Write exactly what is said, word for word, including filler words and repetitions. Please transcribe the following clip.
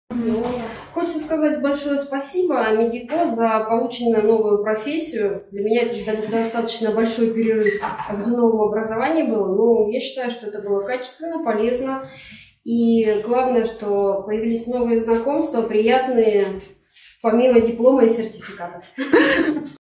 Хочется сказать большое спасибо Медико за полученную новую профессию. Для меня это достаточно большой перерыв в новом образовании был, но я считаю, что это было качественно, полезно. И главное, что появились новые знакомства, приятные, помимо диплома и сертификата.